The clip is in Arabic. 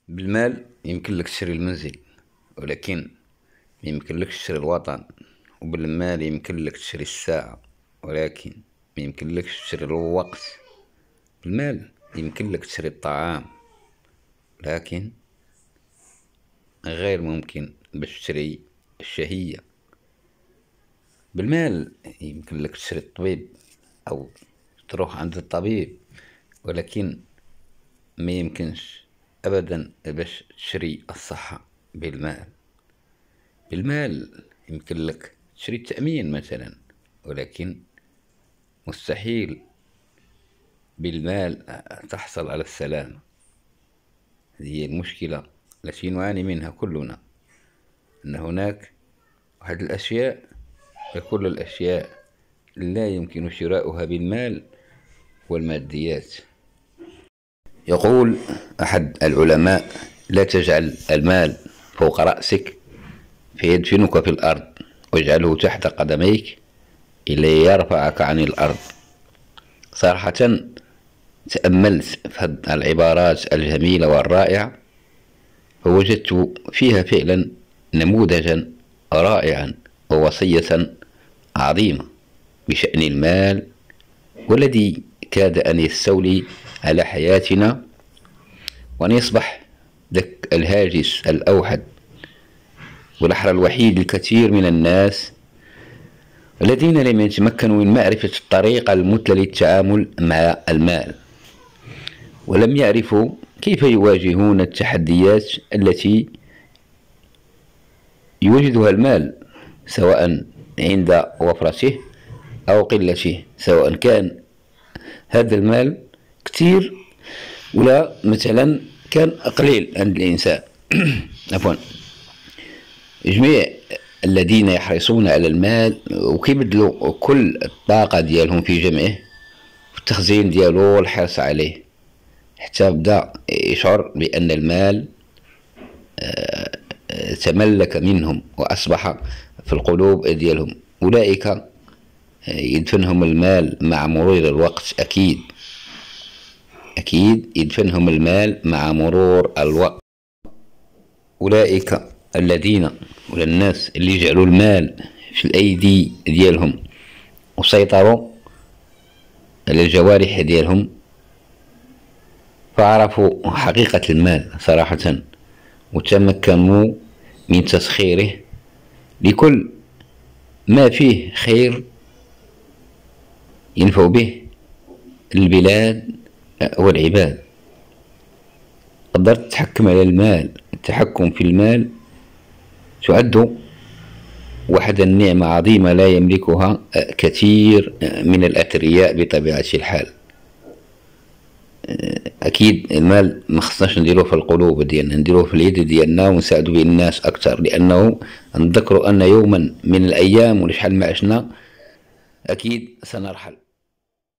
بالمال يمكن لك تشري المنزل، ولكن ما يمكن لك تشري الوطن. وبالمال يمكن لك تشري الساعة، ولكن ما يمكن لك تشري الوقت. بالمال يمكن لك تشري الطعام، لكن غير ممكن باش تشري الشهية. بالمال يمكن لك تشري الطبيب أو تروح عند الطبيب، ولكن ما يمكنش أبدا باش تشري الصحة بالمال. بالمال يمكن لك تشري التأمين مثلا، ولكن مستحيل بالمال تحصل على السلامة. هذه هي المشكلة التي نعاني منها كلنا، أن هناك واحد الأشياء، كل الأشياء لا يمكن شراؤها بالمال والماديات. يقول أحد العلماء: لا تجعل المال فوق رأسك فيدفنك في الأرض، واجعله تحت قدميك ليرفعك عن الأرض. صراحة تأملت في هذه العبارات الجميلة والرائعة، فوجدت فيها فعلا نموذجا رائعا ووصية عظيمة بشأن المال، والذي كاد أن يستولي على حياتنا وأن يصبح ذاك الهاجس الأوحد والأحرى الوحيد لكثير من الناس الذين لم يتمكنوا من معرفة الطريقة المثلى للتعامل مع المال، ولم يعرفوا كيف يواجهون التحديات التي يوجدها المال، سواء عند وفرته أو قلته، سواء كان هذا المال كثير ولا مثلا كان قليل عند الإنسان. عفوا. جميع الذين يحرصون على المال وكيبذلوا كل الطاقة ديالهم في جمعه والتخزين ديالو والحرص عليه، حتى بدا يشعر بأن المال تملك منهم وأصبح في القلوب ديالهم. أولئك يدفنهم المال مع مرور الوقت، أكيد يدفنهم المال مع مرور الوقت. أولئك الذين ولا الناس اللي يجعلوا المال في الأيدي ديالهم وسيطروا على الجوارح ديالهم، فعرفوا حقيقة المال صراحة، وتمكنوا من تسخيره لكل ما فيه خير ينفع به البلاد والعباد. قدرت تتحكم على المال. التحكم في المال تعد واحد النعمة عظيمة لا يملكها كثير من الأثرياء بطبيعة الحال. أكيد المال ما خصناش نديروه في القلوب ديالنا، نديروه في اليد ديالنا ونساعدوا به الناس أكثر، لأنه نذكروا أن يوما من الأيام ولا شحال ما عشنا أكيد سنرحل.